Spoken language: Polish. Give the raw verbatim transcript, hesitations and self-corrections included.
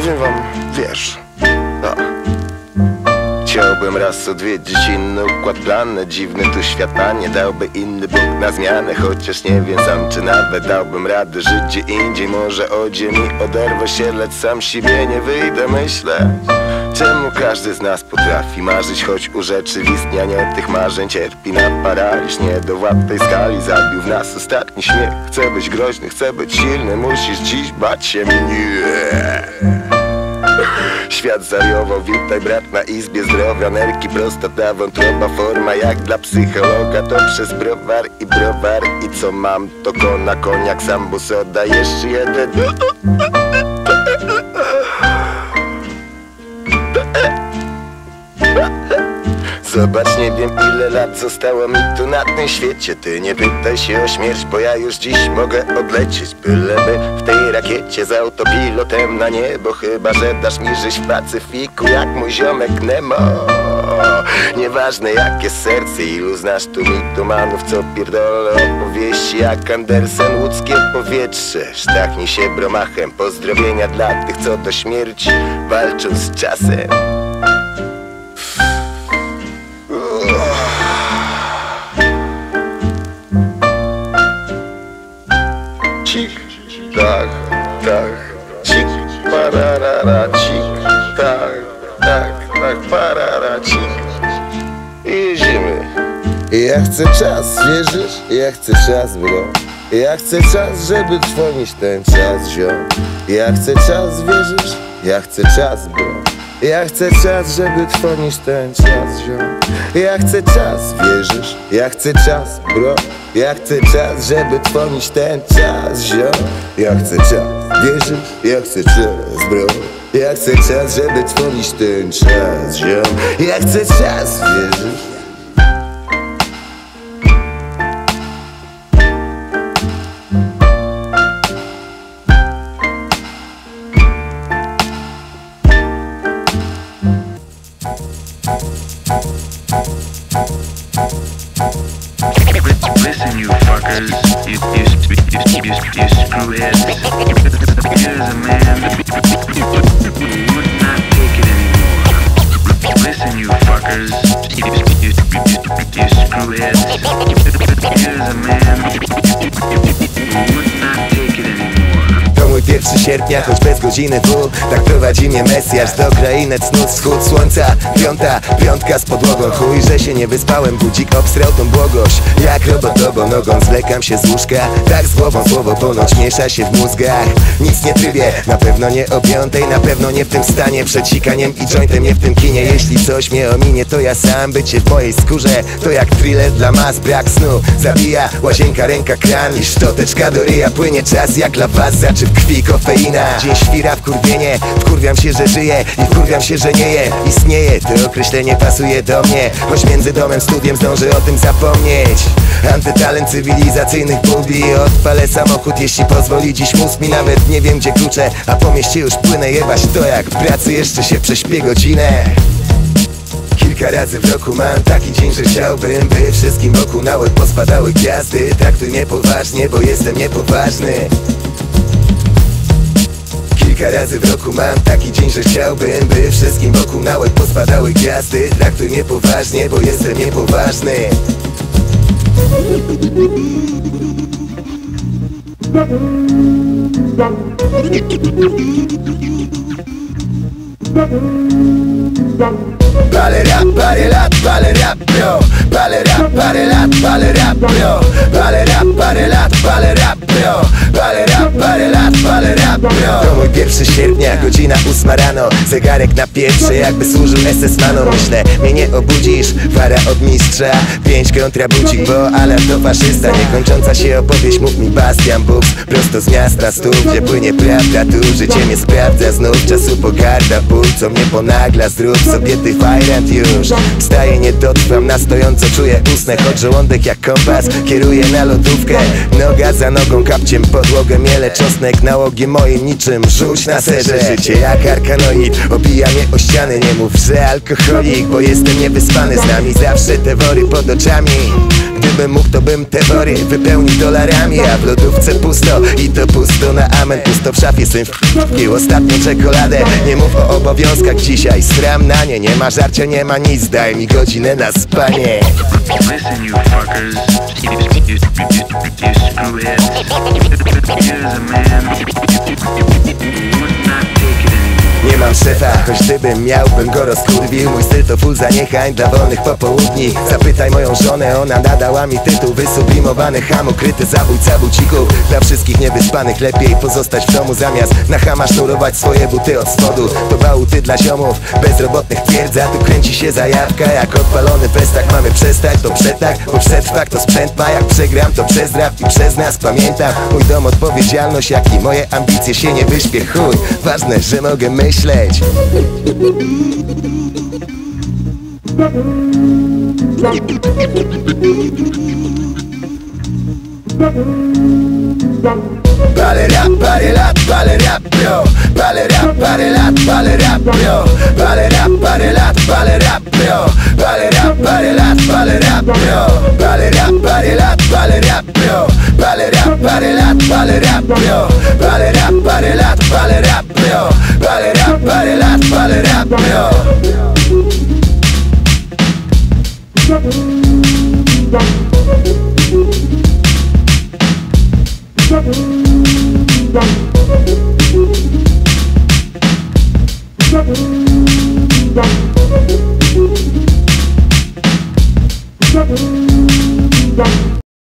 powiem wam, wiesz, no. Chciałbym raz odwiedzić inny układ planny. Dziwny tu świata, nie dałby inny Bóg na zmianę. Chociaż nie wiem sam, czy nawet dałbym radę żyć gdzie indziej. Może o ziemi oderwę się, lecz sam siebie nie wyjdę, myślę. Czemu każdy z nas potrafi marzyć, choć urzeczywistnianie tych marzeń cierpi na paraliż. Nie do władz tej skali zabił w nas ostatni śmiech. Chcę być groźny, chcę być silny, musisz dziś bać się mnie. Świat zariował, witaj brat na izbie zdrowia. Nerki, prostata, wątroba, forma jak dla psychologa. To przez browar i browar. I co mam, to kona, koniak, sambu, soda, jeszcze jeden. Zobacz, nie wiem ile lat zostało mi tu na tym świecie. Ty nie pytaj się o śmierć, bo ja już dziś mogę odlecieć. Byleby w tej rakiecie z autopilotem na niebo. Chyba że dasz mi żyć w Pacyfiku jak mój ziomek Nemo. Nieważne jakie serce, ilu znasz tu mitomanów, co pierdolę opowieści jak Andersen. Łódzkie powietrze, sztachnij się bromachem. Pozdrowienia dla tych, co do śmierci walczą z czasem. Cik, tak, tak, cik, pararara, cik, tak, tak, tak, parara, cik. I jedziemy. Ja chcę czas, wierzysz? Ja chcę czas, bro. Ja chcę czas, żeby trwonić ten czas, ziom. Ja chcę czas, wierzysz? Ja chcę czas, bro. Ja chcę czas, żeby trwonić ten czas, ziom. Ja chcę czas, wierzysz? Ja chcę czas, bro. Ja chcę czas, żeby trwonić ten czas, ziom. Ja chcę czas, wierzysz? Ja chcę czas, bro. Ja chcę czas, żeby trwonić ten czas, ziom. Ja chcę czas, wierzysz? Listen, you fuckers, you, you, you, you, you, you screwheads. Here's a man who would not take it anymore. Listen, you fuckers, you, you, you, you screwheads. Here's a man who would not take it anymore. To mój pierwszy sierpnia, choć bez godziny W. Tak prowadzi mnie Mesjasz do krainy cnót. Wschód słońca, piąta, piątka z podłogą. Chuj, że się nie wyspałem, budzik obstrał tą błogość. Jak robotową nogą zwlekam się z łóżka. Tak z głową słowo ponoć miesza się w mózgach. Nic nie trybię, na pewno nie o piątej. Na pewno nie w tym stanie, przed sikaniem i jointem, nie w tym kinie. Jeśli coś mnie ominie, to ja sam. Bycie w mojej skórze to jak thriller dla mas. Brak snu zabija, łazienka, ręka, kran i szczoteczka do ryja. Płynie czas jak lawa, zaczy w krwi kofeina. Dzień świra, wkurwienie, wkurwiam się, że żyję i wkurwiam się, że nie je. Istnieje, to określenie pasuje do mnie. Choć między domem, studiem zdążę o tym zapomnieć. Antytalent cywilizacyjnych bubli. Odpalę samochód, jeśli pozwoli dziś mózg mi. Nawet nie wiem gdzie klucze, a po mieście już płynę. Jebać to jak w pracy jeszcze się prześpię godzinę. Kilka razy w roku mam taki dzień, że chciałbym, by wszystkim wokół na łeb pospadały gwiazdy. Traktuj mnie poważnie, bo jestem niepoważny. Kilka razy w roku mam taki dzień, że chciałbym, by wszystkim wokół na łeb pospadały gwiazdy. Traktuj mnie poważnie, bo jestem niepoważny. Pale rap, pale rap, pale rap, bro. Pale rap, pale rap, pale rap, bro. Pale rap, pale rap, pale rap, bro. Pale rap, pale rap, pale rap, bro. To mój pierwszy sierpnia, godzina ósma rano. Zegarek na pieprze, jakby służył es es manom. Myślę, mnie nie obudzisz, wara od mistrza. Pięć kontrabudzik, bo alarm to faszysta. Niekończąca się opowieść, mów mi Bastian Bubs. Prosto z miasta stóp, gdzie płynie prawda. Tu życie mnie sprawdza, znów czasu pogarda. Ból, co mnie ponagla, zrób sobie ty fajrant już. Wstaję, nie dotrwam, na stojąco czuję usnę. Choć żołądek jak kompas, kieruję na lodówkę. Noga za nogą, kapciem podłogę, miele czosnek. Nałogi moim niczym żółw tuż na serze. Życie jak arkanoid, obija mnie o ściany. Nie mów, że alkoholik, bo jestem niewyspany. Z nami zawsze te wory pod oczami. Gdybym mógł, to bym te wory wypełnił dolarami. A w lodówce pusto i to pusto na amen. Pusto w szafie, syn wpił ostatnią czekoladę. Nie mów o obowiązkach dzisiaj, sram na nie. Nie ma żarcia, nie ma nic, daj mi godzinę na spanie. Listen, you fuckers, you, you, you, you screwheads. Here's a man who would not take it anymore. Nie mam szefa, choć gdybym miał, bym go rozkurwił. Mój styl to full zaniechań dla wolnych popołudni. Zapytaj moją żonę, ona nadała mi tytuł wysublimowany ham, ukryty zabójca bucików. Dla wszystkich niewyspanych lepiej pozostać w domu, zamiast na chama sznurować swoje buty od spodu. To bałuty dla ziomów bezrobotnych twierdza. Tu kręci się zajawka jak odpalony festak. Mamy przestać, to przetak, bo przetrwak to sprzęt ma. Jak przegram, to przez rap i przez nas pamiętam. Mój dom, odpowiedzialność, jak i moje ambicje. Się nie wyśpię, chuj, ważne, że mogę myśleć. Pale rap, pale lat, pale rap, bro. Pale rap, pale lat, pale rap, bro. Pale rap, pale lat, pale rap, bro. Pale rap, pale lat, pale rap, bro. Pale rap, pale lat, pale rap, bro. Pale rap, pale lat, pale rap, bro. Pale rap, pale lat, pale rap, bro. Pale rap, pale lat, pale rap, bro. Bye.